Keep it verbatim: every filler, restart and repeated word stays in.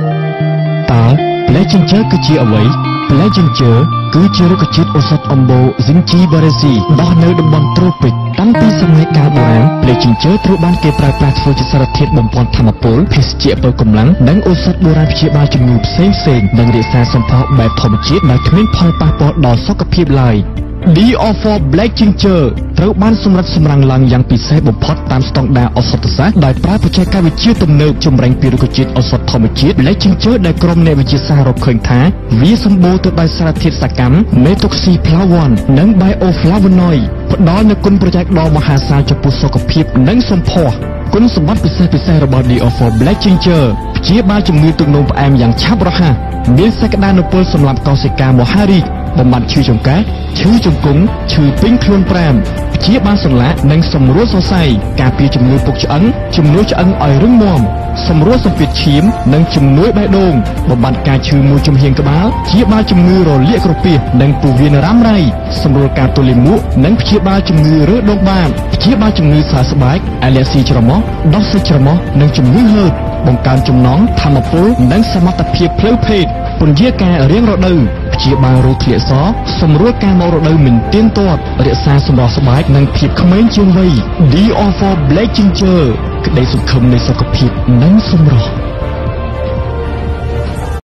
តើផ្លែចិញ្ចើគឺជាអ្វីផ្លែចិញ្ចើគឺជារុក្ខជាតិឱសថអម្បូរ Zingiberacea ដុះនៅតំបន់ត្រូពិកតាំងពីសម័យកាលបុរាណផ្លែចិញ្ចើត្រូវបានគេប្រើប្រាស់ធ្វើជាសារធាតុបំពេញថាមពលភេសជ្ជៈបើកម្លាំងនិងឱសថបុរាណព្យាបាលជំងឺផ្សេងៗនិងរក្សាសម្ផស្សបែបធម្មជាតិដែលគ្មានផលប៉ះពាល់ដល់សុខភាពឡើយ D O four Black Ginger ត្រូវបានសម្រិតសម្រាំងឡើងយ៉ាងពិសេសបំផុតតាមស្តង់ដារឱសថសាស្ត្រដោយប្រើបច្ចេកវិទ្យាទំនើបចម្រាញ់ពីរុក្ខជាតិឱសថធម្មជាតិ Black Ginger ដែលក្រុមអ្នកវិទ្យាសាស្ត្ររកឃើញថាវាសម្បូរទៅដោយសារធាតុសកម្ម Methoxyflavone និង Bioflavonoid ផ្ដល់នូវគុណប្រយោជន៍ដ៏មហាសាលចំពោះសុខភាពនិងសម្ផស្សគុណសម្បត្តិពិសេសពិសេសរបស់ D O four Black Ginger ព្យាបាលជំងឺទឹកនោមផ្អែមយ៉ាងឆាប់រហ័សមានសក្តានុពលសម្រាប់កោសិកាមហារីកបំបត្តិឈឺចង្កេះឈឺជង្គង់ឈឺពេញខ្លួនប្រាំព្យាបាលសន្លាក់និងសម្រួលសរសៃការពារជំងឺពុកឆ្អឹងជំនួយឆ្អឹងឲ្យរឹងមាំសម្រួលសម្ពាធឈាមនិងជំនួយបេះដូងបំបត្តិការឈឺមួយជំហានក្បាលព្យាបាលជំងឺរលាកក្រពះនិងពោះវៀនរ៉ាំរ៉ៃសម្រួលការទល់លាមកនិងព្យាបាលជំងឺរើដងបាតព្យាបាលជំងឺសើស្បែកអាឡែស៊ីច្រមុះដោះសាច់ច្រមុះនិងជំងឺហឺតបង្កើនចំណងធម្មពលនិងសមត្ថភាពផ្លូវភេទពន្យាការរៀងរដូវព្យាបាលរោគធ្លាក់សសម្រួលការមករដូវមិនទៀងទាត់រក្សាសម្រស់ស្បែកនិងភាពក្មេងជាងវ័យ D O four Black Ginger ក្តីសង្ឃឹមនៃសុខភាពនិងសម្រស់